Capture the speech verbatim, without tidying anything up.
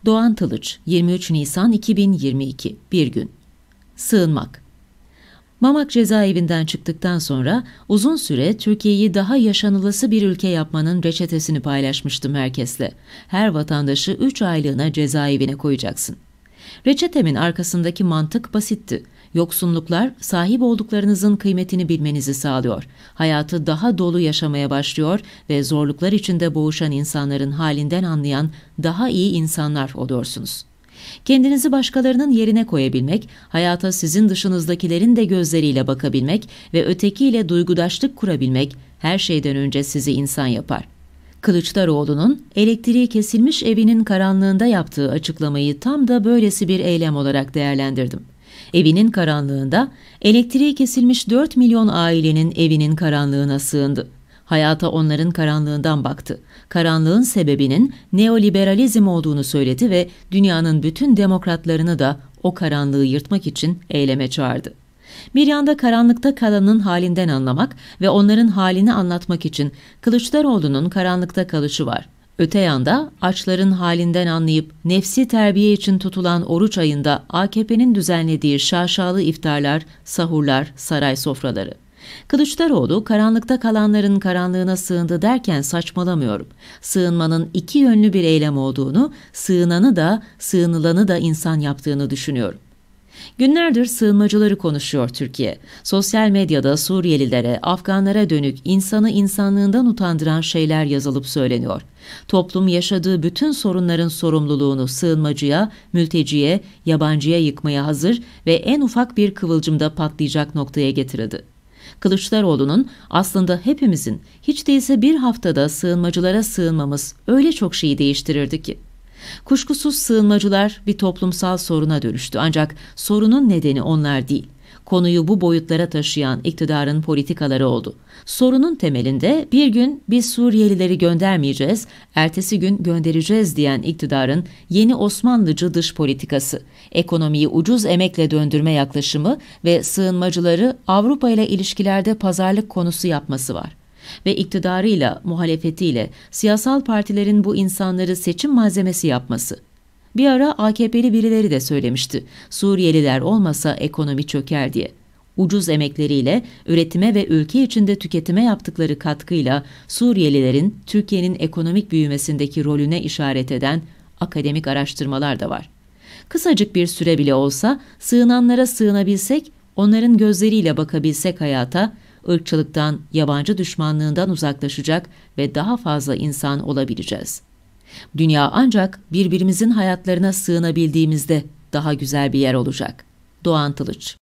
Doğan Tılıç, yirmi üç Nisan iki bin yirmi iki, bir gün. Sığınmak. Mamak cezaevinden çıktıktan sonra uzun süre Türkiye'yi daha yaşanılası bir ülke yapmanın reçetesini paylaşmıştım herkesle. Her vatandaşı üç aylığına cezaevine koyacaksın. Reçetemin arkasındaki mantık basitti. Yoksunluklar sahip olduklarınızın kıymetini bilmenizi sağlıyor. Hayatı daha dolu yaşamaya başlıyor ve zorluklar içinde boğuşan insanların halinden anlayan daha iyi insanlar oluyorsunuz. Kendinizi başkalarının yerine koyabilmek, hayata sizin dışınızdakilerin de gözleriyle bakabilmek ve ötekiyle duygudaşlık kurabilmek her şeyden önce sizi insan yapar. Kılıçdaroğlu'nun elektriği kesilmiş evinin karanlığında yaptığı açıklamayı tam da böylesi bir eylem olarak değerlendirdim. Evinin karanlığında elektriği kesilmiş dört milyon ailenin evinin karanlığına sığındı. Hayata onların karanlığından baktı. Karanlığın sebebinin neoliberalizm olduğunu söyledi ve dünyanın bütün demokratlarını da o karanlığı yırtmak için eyleme çağırdı. Bir yanda karanlıkta kalanın halinden anlamak ve onların halini anlatmak için Kılıçdaroğlu'nun karanlıkta kalışı var. Öte yanda açların halinden anlayıp nefsi terbiye için tutulan oruç ayında A K P'nin düzenlediği şaşalı iftarlar, sahurlar, saray sofraları. Kılıçdaroğlu karanlıkta kalanların karanlığına sığındı derken saçmalamıyorum. Sığınmanın iki yönlü bir eylem olduğunu, sığınanı da sığınılanı da insan yaptığını düşünüyorum. Günlerdir sığınmacıları konuşuyor Türkiye. Sosyal medyada Suriyelilere, Afganlara dönük insanı insanlığından utandıran şeyler yazılıp söyleniyor. Toplum yaşadığı bütün sorunların sorumluluğunu sığınmacıya, mülteciye, yabancıya yıkmaya hazır ve en ufak bir kıvılcımda patlayacak noktaya getirdi. Kılıçdaroğlu'nun aslında hepimizin hiç değilse bir haftada sığınmacılara sığınmamız öyle çok şeyi değiştirirdi ki. Kuşkusuz sığınmacılar bir toplumsal soruna dönüştü ancak sorunun nedeni onlar değil. Konuyu bu boyutlara taşıyan iktidarın politikaları oldu. Sorunun temelinde bir gün biz Suriyelileri göndermeyeceğiz, ertesi gün göndereceğiz diyen iktidarın yeni Osmanlıcı dış politikası, ekonomiyi ucuz emekle döndürme yaklaşımı ve sığınmacıları Avrupa ile ilişkilerde pazarlık konusu yapması var. Ve iktidarıyla, muhalefetiyle siyasal partilerin bu insanları seçim malzemesi yapması. Bir ara A K P'li birileri de söylemişti, Suriyeliler olmasa ekonomi çöker diye. Ucuz emekleriyle, üretime ve ülke içinde tüketime yaptıkları katkıyla Suriyelilerin Türkiye'nin ekonomik büyümesindeki rolüne işaret eden akademik araştırmalar da var. Kısacık bir süre bile olsa sığınanlara sığınabilsek, onların gözleriyle bakabilsek hayata, ırkçılıktan, yabancı düşmanlığından uzaklaşacak ve daha fazla insan olabileceğiz. Dünya ancak birbirimizin hayatlarına sığınabildiğimizde daha güzel bir yer olacak. Doğan Tılıç.